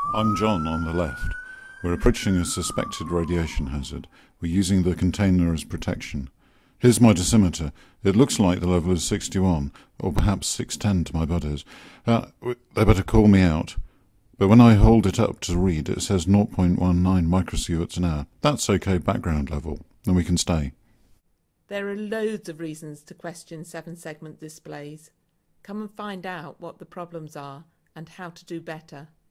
I'm John on the left. We're approaching a suspected radiation hazard. We're using the container as protection. Here's my dosimeter. It looks like the level is 61, or perhaps 610 to my buddies. They better call me out. But when I hold it up to read, it says 0.19 microsieverts an hour. That's okay background level, and we can stay. There are loads of reasons to question 7-segment displays. Come and find out what the problems are and how to do better.